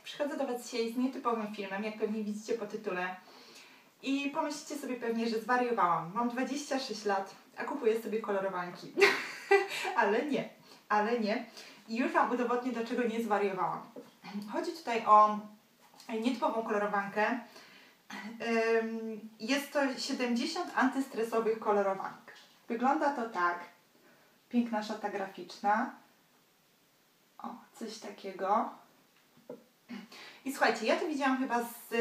Przychodzę do Was dzisiaj z nietypowym filmem, jak pewnie widzicie po tytule. I pomyślicie sobie pewnie, że zwariowałam. Mam 26 lat, a kupuję sobie kolorowanki. ale nie. I już Wam udowodnię, dlaczego nie zwariowałam. Chodzi tutaj o nietypową kolorowankę. Jest to 70 antystresowych kolorowanek. Wygląda to tak. Piękna szata graficzna. O, coś takiego. I słuchajcie, ja to widziałam chyba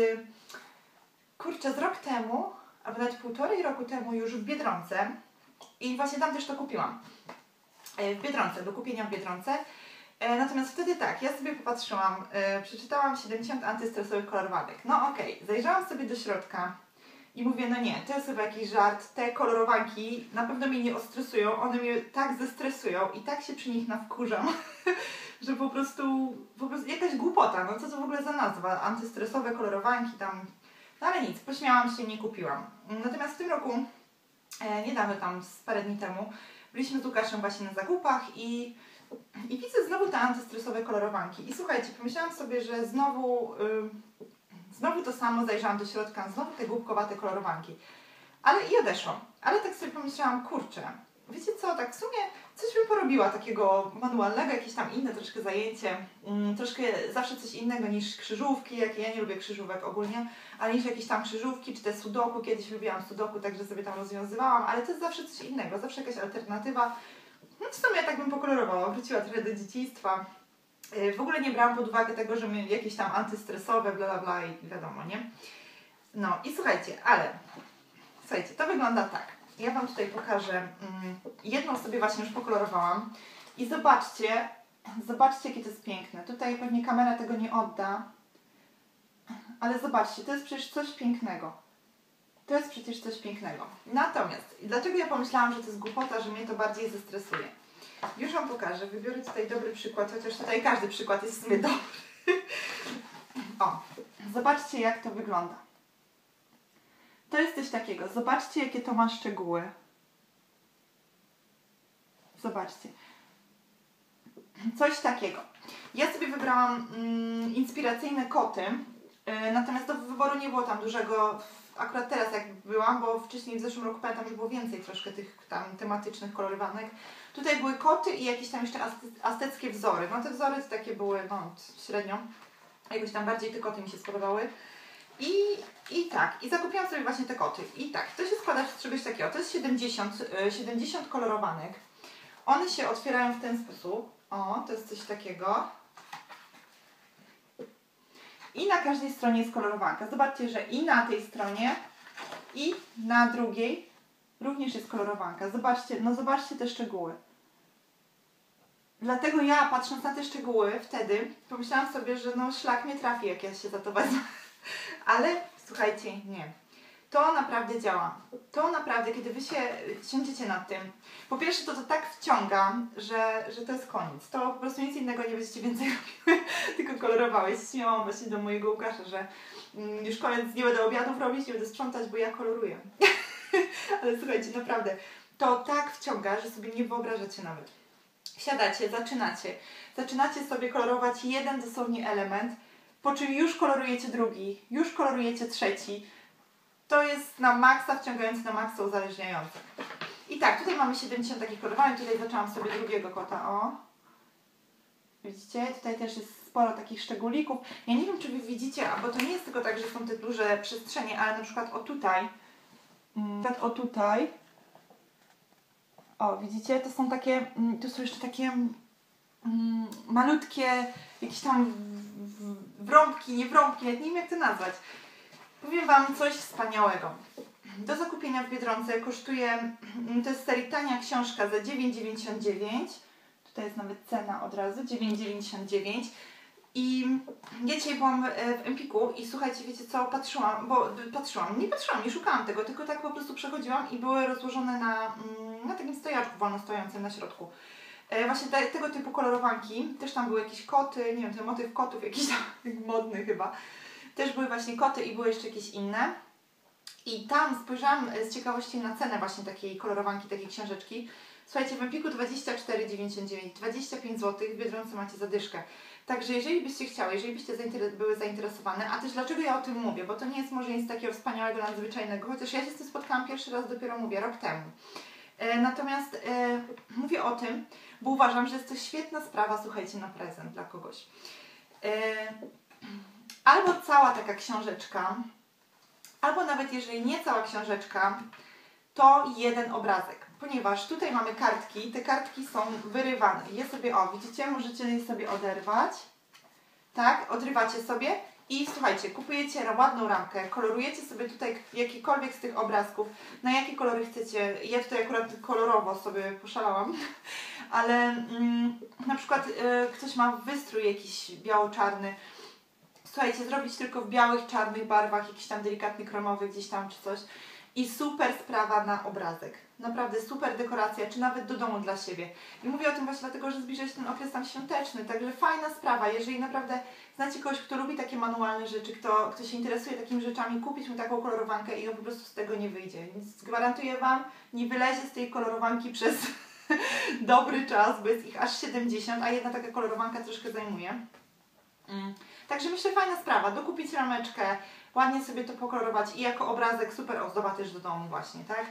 z rok temu, albo nawet 1,5 roku temu już w Biedronce. I właśnie tam też to kupiłam. W Biedronce, do kupienia w Biedronce. Natomiast wtedy tak, ja sobie popatrzyłam, przeczytałam 70 antystresowych kolorowanek. No okej, zajrzałam sobie do środka i mówię, no nie, to jest chyba jakiś żart, te kolorowanki na pewno mnie nie ostresują, one mnie tak zestresują i tak się przy nich nawkurzam, że po prostu jakaś głupota, no co to w ogóle za nazwa, antystresowe kolorowanki tam, no ale nic, pośmiałam się, nie kupiłam. Natomiast w tym roku, niedawno tam, z parę dni temu, byliśmy z Łukaszem właśnie na zakupach i widzę znowu te antystresowe kolorowanki. I słuchajcie, pomyślałam sobie, że znowu to samo, zajrzałam do środka, znowu te głupkowate kolorowanki. Ale i odeszłam. Ale tak sobie pomyślałam, kurczę, wiecie co, tak w sumie coś bym porobiła takiego manualnego, jakieś tam inne troszkę zajęcie, troszkę zawsze coś innego niż krzyżówki, ja nie lubię krzyżówek ogólnie, ale niż jakieś tam krzyżówki, czy te sudoku, kiedyś lubiłam sudoku, także sobie tam rozwiązywałam, ale to jest zawsze coś innego, zawsze jakaś alternatywa. No w sumie tak bym pokolorowała, wróciła trochę do dzieciństwa. W ogóle nie brałam pod uwagę tego, że my jakieś tam antystresowe, bla bla bla i wiadomo, nie? No i słuchajcie, to wygląda tak. Ja Wam tutaj pokażę. Jedną sobie właśnie już pokolorowałam. I zobaczcie, jakie to jest piękne. Tutaj pewnie kamera tego nie odda. Ale zobaczcie, to jest przecież coś pięknego. To jest przecież coś pięknego. Natomiast, dlaczego ja pomyślałam, że to jest głupota, że mnie to bardziej zestresuje? Już Wam pokażę. Wybiorę tutaj dobry przykład, chociaż tutaj każdy przykład jest w sumie dobry. O, zobaczcie, jak to wygląda. To jest coś takiego. Zobaczcie, jakie to ma szczegóły. Zobaczcie. Coś takiego. Ja sobie wybrałam inspiracyjne koty, natomiast do wyboru nie było tam dużego, akurat teraz jak byłam, bo wcześniej w zeszłym roku pamiętam, że było więcej troszkę tych tam tematycznych kolorowanek. Tutaj były koty i jakieś tam jeszcze azteckie wzory. No te wzory to takie były, no średnio. Jakoś tam bardziej te koty mi się spodobały. I zakupiłam sobie właśnie te koty. I tak, to się składa z czegoś takiego. To jest 70 kolorowanek. One się otwierają w ten sposób. O, to jest coś takiego. I na każdej stronie jest kolorowanka. Zobaczcie, że i na tej stronie, i na drugiej również jest kolorowanka. Zobaczcie te szczegóły. Dlatego ja, patrząc na te szczegóły, wtedy pomyślałam sobie, że no szlak mnie trafi, jak ja się za to wezmę. Ale słuchajcie, nie. To naprawdę działa. To naprawdę, kiedy Wy się siądziecie nad tym, po pierwsze to tak wciąga, że to jest koniec. To po prostu nic innego nie będziecie więcej robiły, tylko kolorowałeś. Śmiałam właśnie do mojego Łukasza, że już koniec, nie będę obiadów robić, nie będę sprzątać, bo ja koloruję. Ale słuchajcie, naprawdę, to tak wciąga, że sobie nie wyobrażacie nawet. Siadacie, zaczynacie sobie kolorować jeden dosłownie element, po czym już kolorujecie drugi, już kolorujecie trzeci. To jest na maksa wciągające, na maksa uzależniające. I tak, tutaj mamy 70 takich kolorowań, tutaj zaczęłam sobie drugiego kota, o. Widzicie? Tutaj też jest sporo takich szczególików. Ja nie wiem, czy Wy widzicie, bo to nie jest tylko tak, że są te duże przestrzenie, ale na przykład o tutaj, o, widzicie? To są takie, tu są jeszcze takie malutkie, jakieś tam wrąbki, nie wrąbki, nie wiem jak to nazwać. Powiem Wam coś wspaniałego. Do zakupienia w Biedronce kosztuje, to jest serii tania książka za 9,99. Tutaj jest nawet cena od razu, 9,99. I ja dzisiaj byłam w Empiku i słuchajcie, wiecie co, nie szukałam tego, tylko tak po prostu przechodziłam i były rozłożone na takim stojaczku wolno stojącym na środku. Właśnie tego typu kolorowanki, też tam były jakieś koty, nie wiem, ten motyw kotów jakiś tam modny chyba. Też były właśnie koty i były jeszcze jakieś inne. I tam spojrzałam z ciekawości na cenę właśnie takiej kolorowanki, takiej książeczki. Słuchajcie, w Empiku 24,99, 25 zł, w Biedronce macie zadyszkę. Także jeżeli byście chciały, jeżeli byście były zainteresowane, a też dlaczego ja o tym mówię, bo to nie jest może nic takiego wspaniałego, nadzwyczajnego, chociaż ja się z tym spotkałam pierwszy raz, dopiero mówię, rok temu. Natomiast mówię o tym, bo uważam, że jest to świetna sprawa, słuchajcie, na prezent dla kogoś. Albo cała taka książeczka, albo nawet jeżeli nie cała książeczka, to jeden obrazek. Ponieważ tutaj mamy kartki, te kartki są wyrywane. Je sobie, o widzicie, możecie je sobie oderwać. Tak, odrywacie sobie i słuchajcie, kupujecie ładną ramkę, kolorujecie sobie tutaj jakikolwiek z tych obrazków, na jakie kolory chcecie. Ja tutaj akurat kolorowo sobie poszalałam, ale na przykład ktoś ma wystrój jakiś biało-czarny. Słuchajcie, zrobić tylko w białych, czarnych barwach, jakiś tam delikatny kromowy gdzieś tam czy coś. I super sprawa na obrazek. Naprawdę super dekoracja, czy nawet do domu dla siebie. I mówię o tym właśnie dlatego, że zbliża się ten okres tam świąteczny, także fajna sprawa. Jeżeli naprawdę znacie kogoś, kto lubi takie manualne rzeczy, kto się interesuje takimi rzeczami, kupić mu taką kolorowankę i on po prostu z tego nie wyjdzie. Więc gwarantuję Wam, nie wylezie z tej kolorowanki przez dobry czas, bo jest ich aż 70, a jedna taka kolorowanka troszkę zajmuje. Także myślę, fajna sprawa, dokupić rameczkę, ładnie sobie to pokolorować i jako obrazek super ozdoba też do domu właśnie, tak?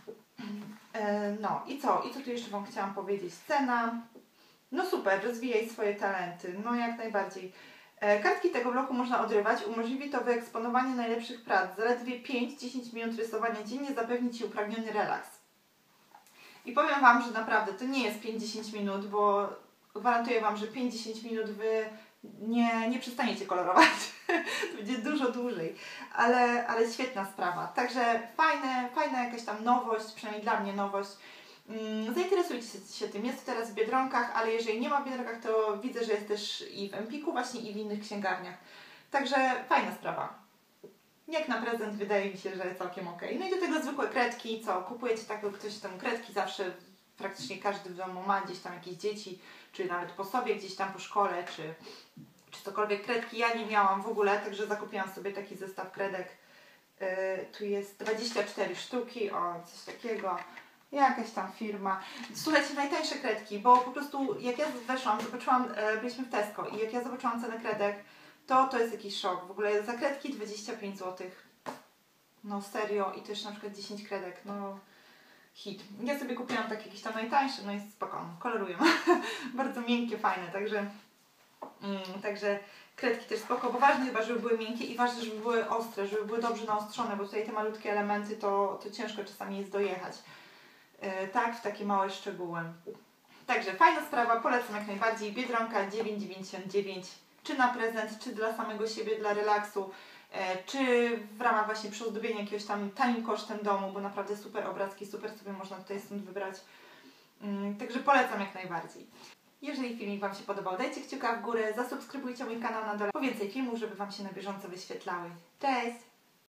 No i co? I co tu jeszcze Wam chciałam powiedzieć? Cena. No super, rozwijaj swoje talenty, no jak najbardziej. Kartki tego bloku można odrywać, umożliwi to wyeksponowanie najlepszych prac. Zaledwie 5-10 minut rysowania dziennie zapewni Ci upragniony relaks. I powiem Wam, że naprawdę to nie jest 5-10 minut, bo gwarantuję Wam, że 5-10 minut Wy nie przestaniecie kolorować. To będzie dużo dłużej, ale świetna sprawa. Także fajna jakaś tam nowość, przynajmniej dla mnie nowość. Zainteresujcie się tym. Jest to teraz w Biedronkach, ale jeżeli nie ma w Biedronkach, to widzę, że jest też i w Empiku właśnie i w innych księgarniach. Także fajna sprawa. Jak na prezent wydaje mi się, że całkiem ok. No i do tego zwykłe kredki, co? Kupujecie taką, ktoś tam kredki zawsze, praktycznie każdy w domu ma gdzieś tam jakieś dzieci, czy nawet po sobie gdzieś tam po szkole, czy cokolwiek. Kredki ja nie miałam w ogóle, także zakupiłam sobie taki zestaw kredek. Tu jest 24 sztuki, o coś takiego. Jakaś tam firma. Słuchajcie, najtańsze kredki, bo po prostu jak ja weszłam, zobaczyłam, byliśmy w Tesco i jak ja zobaczyłam cenę kredek, to jest jakiś szok. W ogóle za kredki 25 zł. No serio, i też na przykład 10 kredek, no hit. Ja sobie kupiłam takie jakieś tam najtańsze, no i spoko, koloruję. Bardzo miękkie, fajne, także kredki też spoko, bo ważne chyba, żeby były miękkie i ważne, żeby były ostre, żeby były dobrze naostrzone, bo tutaj te malutkie elementy to ciężko czasami jest dojechać. Tak, w takie małe szczegóły. Także fajna sprawa, polecam jak najbardziej. Biedronka 9,99, czy na prezent, czy dla samego siebie, dla relaksu, czy w ramach właśnie przyozdobienia jakiegoś tam tanim kosztem domu, bo naprawdę super obrazki, super sobie można tutaj stąd wybrać. Także polecam jak najbardziej. Jeżeli filmik Wam się podobał, dajcie kciuka w górę, zasubskrybujcie mój kanał na dole po więcej filmów, żeby Wam się na bieżąco wyświetlały. Cześć!